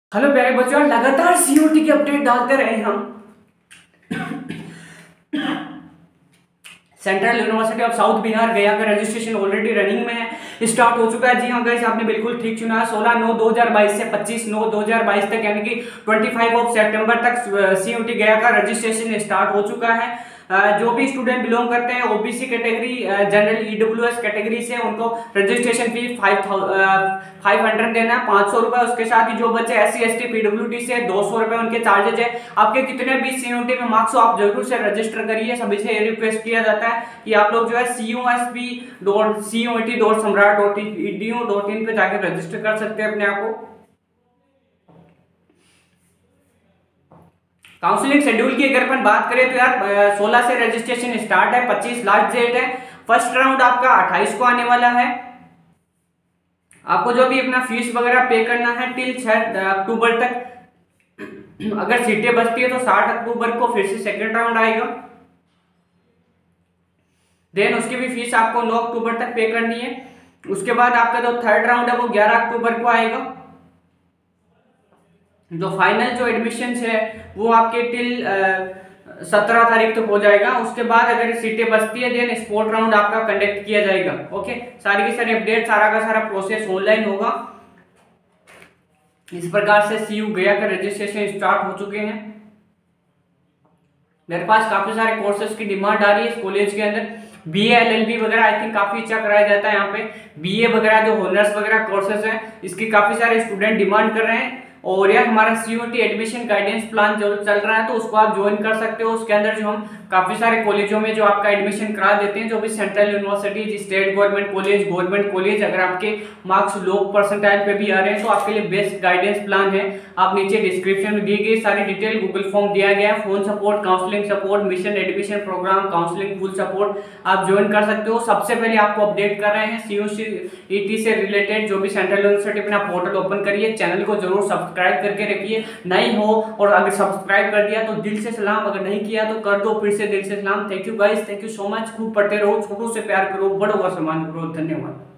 Hello प्यारे बच्चों, लगातार सीयूटी की अपडेट डालते रहे हम। Central University of South Bihar Gaya का रजिस्ट्रेशन ऑलरेडी रनिंग में है, स्टार्ट हो चुका है। जी हाँ गाइस, आपने बिल्कुल ठीक चुना है। 16/9/2022 से 25/9/2022 तक यानी कि 25 सितंबर तक सीयूटी गया का रजिस्ट्रेशन स्टार्ट हो चुका है। जो भी स्टूडेंट बिलोंग करते हैं OBC category, general EWS category से, उनको रजिस्ट्रेशन फी 500 देना है, 500 रुपए। उसके साथ ही जो बच्चे SC ST PWD से 200 रुपए उनके चार्जेज है। आपके कितने भी सीयूटी में मार्क्स हो, आप जरूर से रजिस्टर करिए। सभी से ये रिक्वेस्ट किया जाता है कि आप लोग जो है cusp.cuet.samrat.edu.in पे जाकर रजिस्टर कर सकते हैं अपने आप को। काउंसलिंग शेड्यूल की अगर अपन बात करें तो यार 16 से रजिस्ट्रेशन स्टार्ट है, 25 लास्ट डेट है। फर्स्ट राउंड आपका 28 को आने वाला है। आपको जो भी अपना फीस वगैरह पे करना है टिल 6 अक्टूबर तक। अगर सीटें बचती है तो 60 अक्टूबर को फिर से सेकेंड राउंड आएगा। देन उसकी भी फीस आपको 9 अक्टूबर तक पे करनी है। उसके बाद आपका जो थर्ड राउंड है वो 11 अक्टूबर को आएगा। जो फाइनल जो एडमिशन है वो आपके टिल 17 तारीख तक हो जाएगा। उसके बाद अगर सीटें बचती है देन स्पोर्ट राउंड आपका कंडक्ट किया जाएगा। ओके, सारी की सारी अपडेट, सारा का सारा प्रोसेस ऑनलाइन होगा। इस प्रकार से सीयू गया का रजिस्ट्रेशन स्टार्ट हो चुके हैं। मेरे पास काफी सारे कोर्सेज की डिमांड आ रही है इस कॉलेज के अंदर। BA LLB वगैरह आई थिंक काफी अच्छा कराया जाता है यहाँ पे। BA वगैरह जो ऑनर्स वगैरह कोर्सेज हैं इसकी काफी सारे स्टूडेंट डिमांड कर रहे हैं। और यार हमारा सीयूटी एडमिशन गाइडेंस प्लान जो चल रहा है तो उसको आप ज्वाइन कर सकते हो। उसके अंदर जो हम काफी सारे कॉलेजों में जो आपका एडमिशन करा देते हैं, जो भी central university, state government college, अगर आपके मार्क्स लो परसेंटाइल पे भी आ रहे हैं तो आपके लिए बेस्ट गाइडेंस प्लान है। आप नीचे डिस्क्रिप्शन में दी गई सारी डिटेल, गूगल फॉर्म दिया गया है, phone support, counselling support, mission admission programme, counselling full support, आप ज्वाइन कर सकते हो। सबसे पहले आपको अपडेट कर रहे हैं CUET से रिलेटेड जो भी सेंट्रल यूनिवर्सिटी अपना पोर्टल ओपन करिए। चैनल को जरूर सब्सक्राइब करके रखिए, नहीं हो और अगर सब्सक्राइब कर दिया तो दिल से सलाम, अगर नहीं किया तो कर दो फिर से दिल से सलाम। Thank you guys, thank you so much. खूब पढ़ते रहो, छोटों से प्यार करो, बड़ों का सम्मान करो। धन्यवाद।